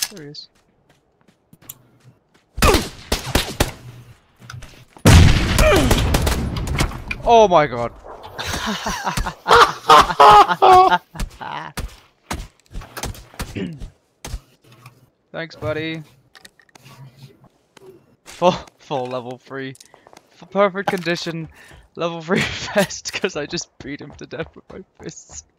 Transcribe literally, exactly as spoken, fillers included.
There he is. Oh my god. Thanks, buddy. Full, full level three. For perfect condition. Level three vest, because I just beat him to death with my fists.